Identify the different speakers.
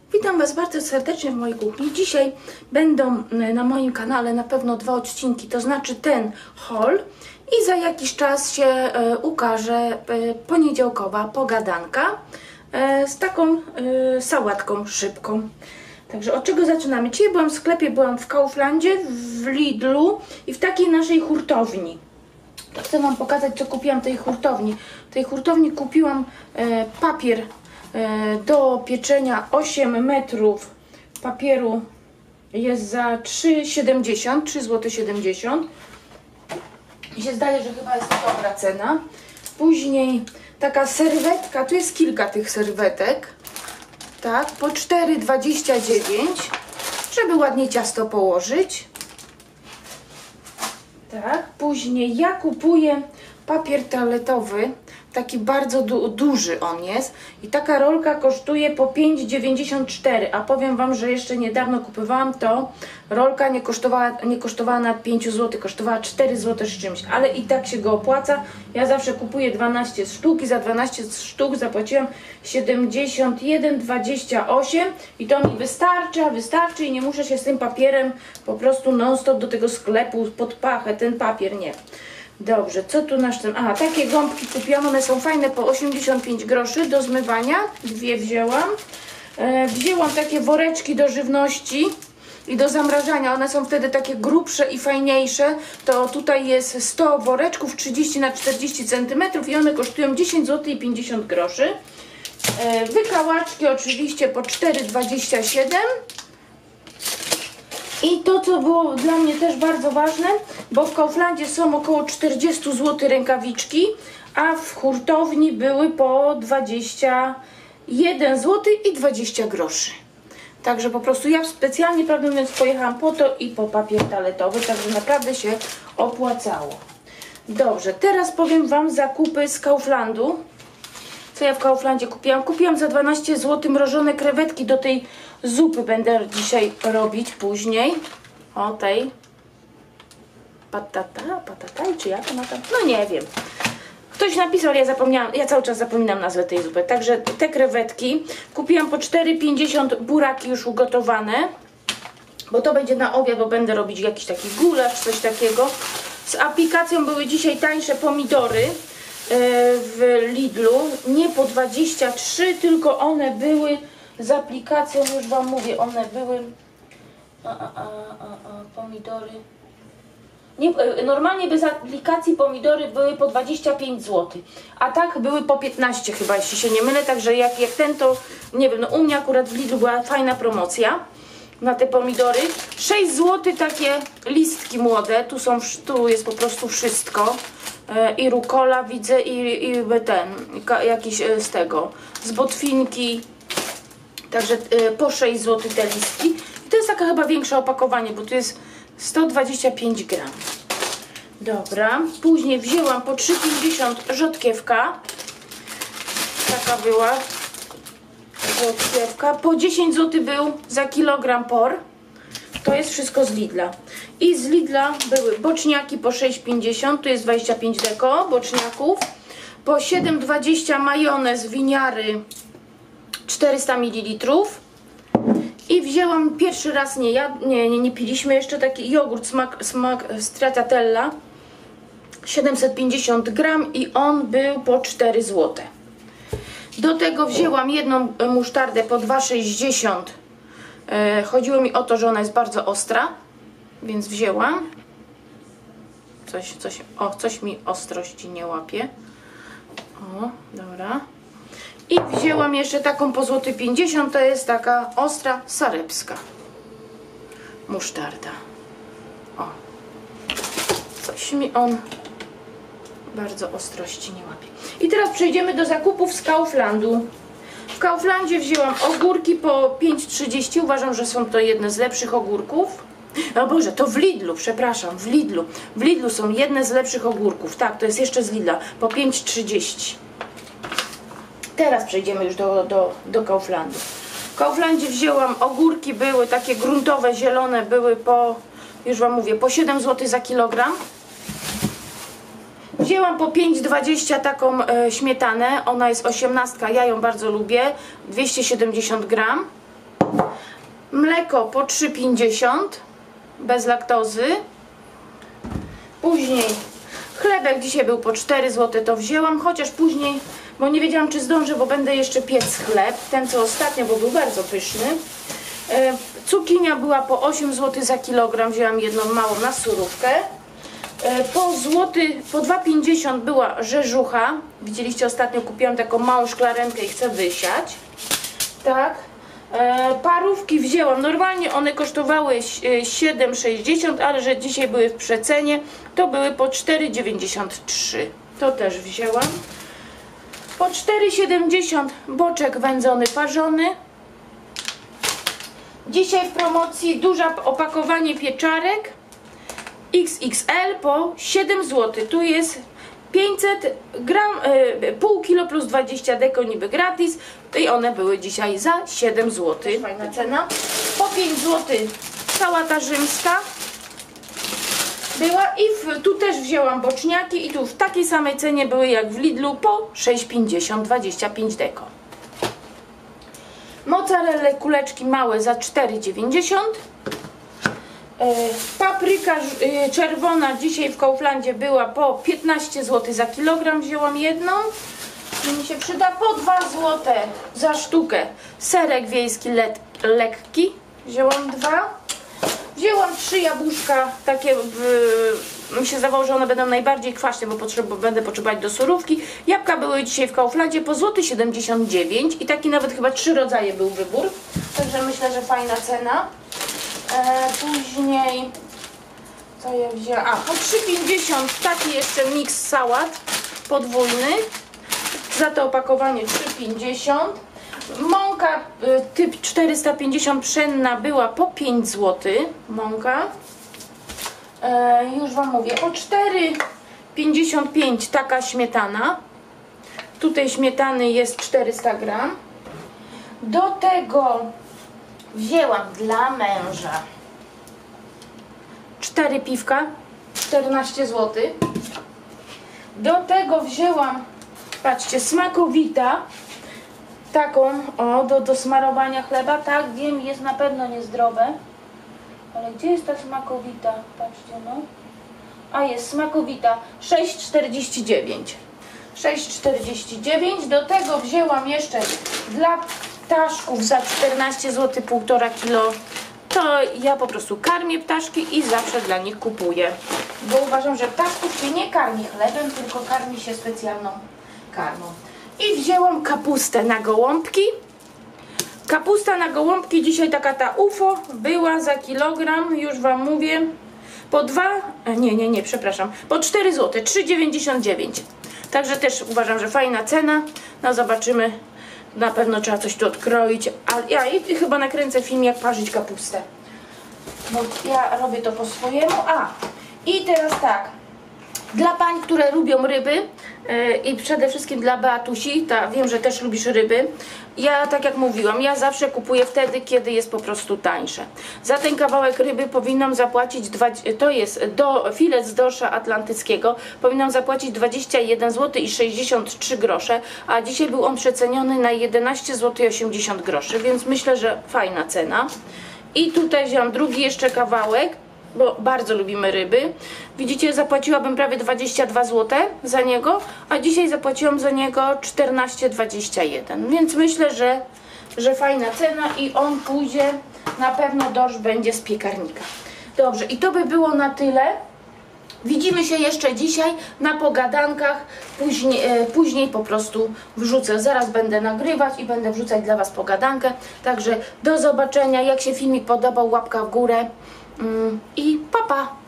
Speaker 1: Witam Was bardzo serdecznie w mojej kuchni. Dzisiaj będą na moim kanale na pewno 2 odcinki, to znaczy ten haul i za jakiś czas się ukaże poniedziałkowa pogadanka z taką sałatką szybką. Także od czego zaczynamy? Dzisiaj byłam w sklepie, byłam w Kauflandzie, w Lidlu i w takiej naszej hurtowni. To chcę Wam pokazać, co kupiłam w tej hurtowni. W tej hurtowni kupiłam papier do pieczenia 8 metrów papieru, jest za 3,70, 3,70 zł. Mi się zdaje, że chyba jest to dobra cena. Później taka serwetka, tu jest kilka tych serwetek, tak, po 4,29, żeby ładnie ciasto położyć. Tak, później ja kupuję papier toaletowy, taki bardzo duży on jest i taka rolka kosztuje po 5,94, a powiem Wam, że jeszcze niedawno kupowałam to, rolka nie kosztowała nad 5 zł, kosztowała 4 zł z czymś, ale i tak się go opłaca. Ja zawsze kupuję 12 sztuk i za 12 sztuk zapłaciłam 71,28 i to mi wystarczy i nie muszę się z tym papierem po prostu non stop do tego sklepu pod pachę, ten papier nie. Dobrze, co tu nasz ten? Aha, takie gąbki kupiłam, one są fajne, po 85 groszy do zmywania, 2 wzięłam. Wzięłam takie woreczki do żywności i do zamrażania, one są wtedy takie grubsze i fajniejsze. To tutaj jest 100 woreczków, 30 na 40 cm i one kosztują 10 zł i 50 groszy. Wykałaczki oczywiście po 4,27. I to, co było dla mnie też bardzo ważne, bo w Kauflandzie są około 40 zł rękawiczki, a w hurtowni były po 21 zł i 20 groszy. Także po prostu ja specjalnie, prawdę mówiąc, pojechałam po to i po papier toaletowy, także naprawdę się opłacało. Dobrze, teraz powiem Wam zakupy z Kauflandu. Co ja w Kauflandzie kupiłam? Kupiłam za 12 zł mrożone krewetki do tej zupy, będę dzisiaj robić później. O tej patataj, czy jak ona tam? No nie wiem. Ktoś napisał, ale ja zapomniałam, ja cały czas zapominam nazwę tej zupy. Także te krewetki kupiłam po 4,50, buraki już ugotowane, bo to będzie na obiad, bo będę robić jakiś taki gulasz, coś takiego. Z aplikacją były dzisiaj tańsze pomidory w Lidlu, nie po 23, tylko one były z aplikacją, już Wam mówię, one były pomidory nie, normalnie bez aplikacji pomidory były po 25 zł, a tak były po 15 chyba, jeśli się nie mylę, także jak ten, to nie wiem, no u mnie akurat w Lidlu była fajna promocja na te pomidory. 6 zł takie listki młode, tu jest po prostu wszystko. I rukola widzę i jakiś z tego, z botwinki, także po 6 zł te listki. I to jest taka chyba większe opakowanie, bo tu jest 125 gram. Dobra, później wzięłam po 3,50 rzodkiewka, taka była rzodkiewka, po 10 zł był za kilogram por. To jest wszystko z Lidla. I z Lidla były boczniaki po 6,50, tu jest 25 deko boczniaków. Po 7,20 majonez winiary 400 ml. I wzięłam pierwszy raz, nie piliśmy jeszcze, taki jogurt smak Stracciatella 750 gram i on był po 4 zł. Do tego wzięłam jedną musztardę po 2,60. Chodziło mi o to, że ona jest bardzo ostra, więc wzięłam. Coś mi ostrości nie łapie. O, dobra. I wzięłam jeszcze taką po złoty 50, to jest taka ostra sarepska musztarda. O, coś mi on bardzo ostrości nie łapie. I teraz przejdziemy do zakupów z Kauflandu. W Kauflandzie wzięłam ogórki po 5,30. Uważam, że są to jedne z lepszych ogórków. O Boże, to w Lidlu, przepraszam, w Lidlu. W Lidlu są jedne z lepszych ogórków. Tak, to jest jeszcze z Lidla. Po 5,30. Teraz przejdziemy już do Kauflandu. W Kauflandzie wzięłam ogórki, były takie gruntowe, zielone, były po, już Wam mówię, po 7 zł za kilogram. Wzięłam po 5,20 taką śmietanę, ona jest 18, ja ją bardzo lubię, 270 gram. Mleko po 3,50 bez laktozy. Później chlebek dzisiaj był po 4 zł, to wzięłam, chociaż później, bo nie wiedziałam czy zdążę, bo będę jeszcze piec chleb, ten co ostatnio, bo był bardzo pyszny. Cukinia była po 8 zł za kilogram, wzięłam jedną małą na surówkę. Po 2,50 była rzeżucha. Widzieliście, ostatnio kupiłam taką małą szklarenkę i chcę wysiać. Tak. Parówki wzięłam. Normalnie one kosztowały 7,60, ale że dzisiaj były w przecenie, to były po 4,93. To też wzięłam. Po 4,70 boczek wędzony, parzony. Dzisiaj w promocji duże opakowanie pieczarek XXL po 7 zł. Tu jest 500 gram, pół kilo plus 20 deko niby gratis i one były dzisiaj za 7 zł. Fajna cena. Po 5 zł sałata rzymska była i tu też wzięłam boczniaki i tu w takiej samej cenie były jak w Lidlu po 6,50, 25 deko. Mozzarella kuleczki małe za 4,90. Papryka czerwona dzisiaj w Kauflandzie była po 15 zł za kilogram, wzięłam jedną i mi się przyda, po 2 zł za sztukę. Serek wiejski lekki, wzięłam 2. Wzięłam 3 jabłuszka, takie mi się zdawało, że one będą najbardziej kwaśne, bo będę potrzebować do surówki. Jabłka były dzisiaj w Kauflandzie po 1,79 zł i taki nawet chyba 3 rodzaje był wybór, także myślę, że fajna cena. Później co ja wzięłam? Po 3,50 taki jeszcze miks sałat podwójny, za to opakowanie 3,50. Mąka typ 450 pszenna była po 5 zł. Mąka już wam mówię, po 4,55 taka śmietana. Tutaj śmietany jest 400 gram. Do tego wzięłam dla męża 4 piwka, 14 zł. Do tego wzięłam, patrzcie, smakowita, taką do smarowania chleba. Tak, wiem, jest na pewno niezdrowe, ale gdzie jest ta smakowita? Patrzcie, no. A jest smakowita, 6,49. 6,49. Do tego wzięłam jeszcze dla ptaszków za 14 zł 1,5 kg. To ja po prostu karmię ptaszki i zawsze dla nich kupuję, bo uważam, że ptaszków się nie karmi chlebem, tylko karmi się specjalną karmą. I wzięłam kapustę na gołąbki. Kapusta na gołąbki dzisiaj taka ta UFO była za kilogram, już wam mówię, po 4 zł, 3,99. Także też uważam, że fajna cena. No zobaczymy. Na pewno trzeba coś tu odkroić, ale ja chyba nakręcę film, jak parzyć kapustę, bo ja robię to po swojemu. I teraz tak, dla pań, które lubią ryby i przede wszystkim dla Beatusi, wiem, że też lubisz ryby, ja tak jak mówiłam, ja zawsze kupuję wtedy, kiedy jest po prostu tańsze. Za ten kawałek ryby powinnam zapłacić, to jest filet z dorsza atlantyckiego, powinnam zapłacić 21 zł i 63 grosze, a dzisiaj był on przeceniony na 11 zł i 80 groszy, więc myślę, że fajna cena. I tutaj wziąłam drugi jeszcze kawałek, bo bardzo lubimy ryby. Widzicie, zapłaciłabym prawie 22 zł za niego, a dzisiaj zapłaciłam za niego 14,21, więc myślę, że fajna cena i on pójdzie, na pewno dorsz będzie z piekarnika. Dobrze, i to by było na tyle. Widzimy się jeszcze dzisiaj na pogadankach, później po prostu wrzucę, zaraz będę nagrywać i będę wrzucać dla was pogadankę, także do zobaczenia. Jak się filmik podobał, łapka w górę i pa pa!